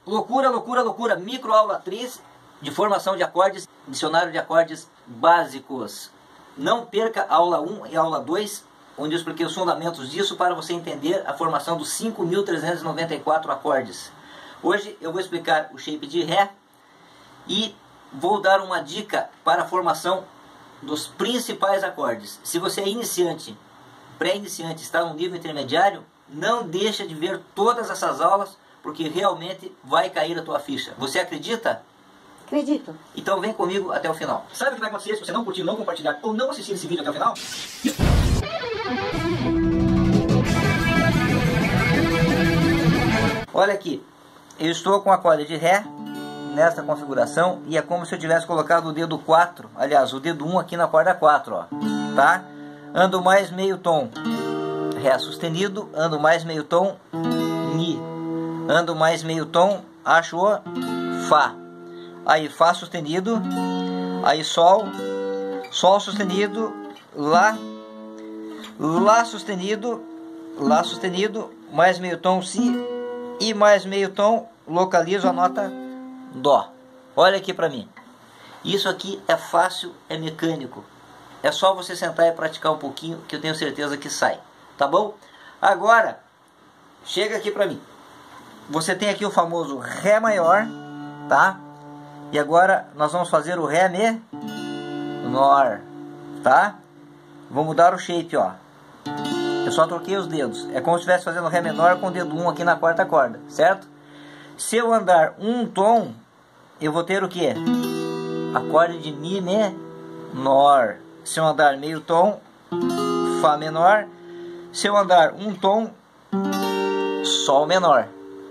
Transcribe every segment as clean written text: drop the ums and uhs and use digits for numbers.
loucura, loucura, loucura. Microaula 3 de formação de acordes, dicionário de acordes básicos. Não perca a aula 1 e a aula 2, onde eu expliquei os fundamentos disso para você entender a formação dos 5.394 acordes. Hoje eu vou explicar o shape de Ré e vou dar uma dica para a formação dos principais acordes. Se você é iniciante, pré-iniciante, está no nível intermediário, não deixa de ver todas essas aulas, porque realmente vai cair a tua ficha. Você acredita? Acredito. Então vem comigo até o final. Sabe o que vai acontecer se você não curtir, não compartilhar ou não assistir esse vídeo até o final? Olha aqui, eu estou com a corda de Ré nessa configuração e é como se eu tivesse colocado o dedo 4, aliás, o dedo 1 aqui na corda 4, ó, tá? Ando mais meio tom Ré sustenido, ando mais meio tom Mi, ando mais meio tom, acho o Fá, aí Fá sustenido, aí Sol, Sol sustenido, Lá, Lá sustenido, mais meio tom Si e mais meio tom localizo a nota Dó. Olha aqui pra mim. Isso aqui é fácil, é mecânico. É só você sentar e praticar um pouquinho que eu tenho certeza que sai. Tá bom? Agora, chega aqui pra mim. Você tem aqui o famoso Ré maior, tá? E agora nós vamos fazer o Ré menor, tá? Vou mudar o shape, ó. Eu só troquei os dedos. É como se estivesse fazendo Ré menor com o dedo 1 aqui na quarta corda, certo? Se eu andar um tom, eu vou ter o que? Acorde de Mi menor. Se eu andar meio tom, Fá menor. Se eu andar um tom, Sol menor.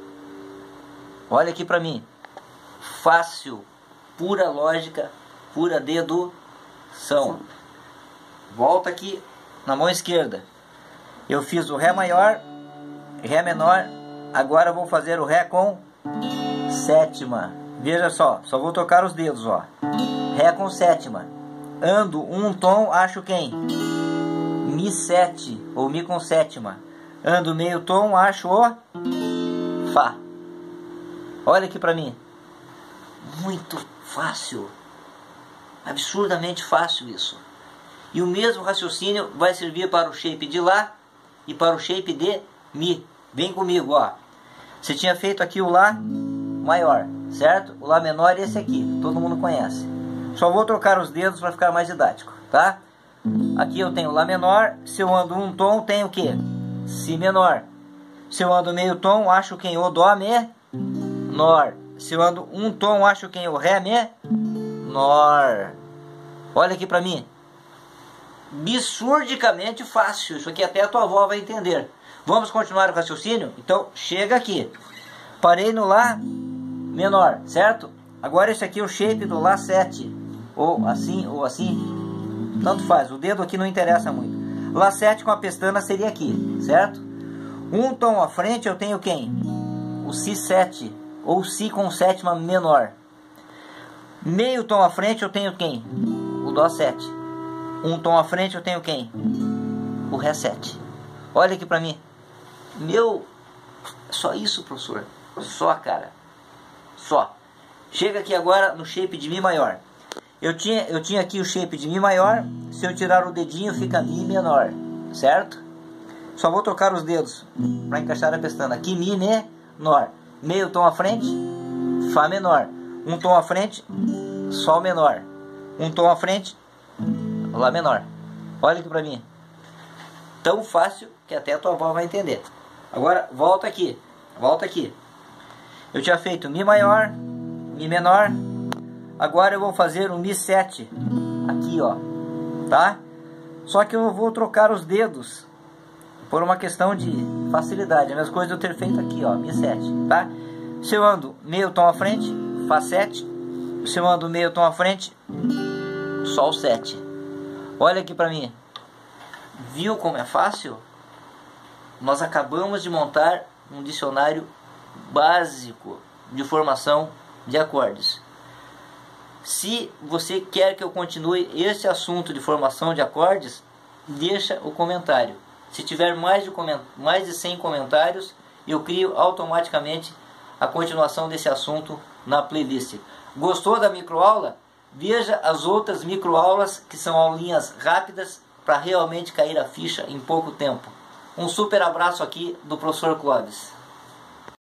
Olha aqui pra mim. Fácil, pura lógica, pura dedução. Volta aqui na mão esquerda. Eu fiz o Ré maior, Ré menor. Agora eu vou fazer o Ré com sétima. Veja só vou tocar os dedos, ó. Ré com sétima. Ando um tom, acho quem? Mi 7 ou Mi com sétima. Ando meio tom, acho o Fá. Olha aqui pra mim. Muito fácil. Absurdamente fácil isso. E o mesmo raciocínio vai servir para o shape de Lá e para o shape de Mi. Vem comigo, ó. Você tinha feito aqui o Lá maior, certo? O Lá menor é esse aqui, todo mundo conhece. Só vou trocar os dedos para ficar mais didático, tá? Aqui eu tenho Lá menor. Se eu ando um tom, tenho o quê? Si menor. Se eu ando meio tom, acho quem? O Dó menor. Se eu ando um tom, acho quem? O Ré menor. Olha aqui pra mim. Absurdicamente fácil. Isso aqui até a tua avó vai entender. Vamos continuar o raciocínio? Então, chega aqui. Parei no Lá menor, certo? Agora esse aqui é o shape do Lá 7. Ou assim. Tanto faz. O dedo aqui não interessa muito. Lá 7 com a pestana seria aqui, certo? Um tom à frente eu tenho quem? O Si 7. Ou Si com sétima menor. Meio tom à frente eu tenho quem? O Dó 7. Um tom à frente eu tenho quem? O Ré 7. Olha aqui pra mim. Meu, só isso, professor. Só, cara. Só. Chega aqui agora no shape de Mi maior. Eu tinha aqui o shape de Mi maior. Se eu tirar o dedinho fica Mi menor, certo? Só vou trocar os dedos para encaixar a pestana. Aqui Mi menor. Meio tom à frente, Fá menor. Um tom à frente, Sol menor. Um tom à frente, Lá menor. Olha aqui pra mim. Tão fácil que até a tua avó vai entender. Agora volta aqui. Volta aqui. Eu tinha feito Mi maior, Mi menor. Agora eu vou fazer um Mi 7. Aqui, ó. Tá? Só que eu vou trocar os dedos por uma questão de facilidade. As coisas eu ter feito aqui, ó. Mi 7. Tá? Se eu ando meio tom à frente, Fá 7. Se eu ando meio tom à frente, Sol 7. Olha aqui pra mim. Viu como é fácil? Nós acabamos de montar um dicionário básico de formação de acordes. Se você quer que eu continue esse assunto de formação de acordes, deixa o comentário. Se tiver mais de 100 comentários, eu crio automaticamente a continuação desse assunto na playlist. Gostou da microaula? Veja as outras microaulas, que são aulinhas rápidas para realmente cair a ficha em pouco tempo. Um super abraço aqui do professor Clóvis.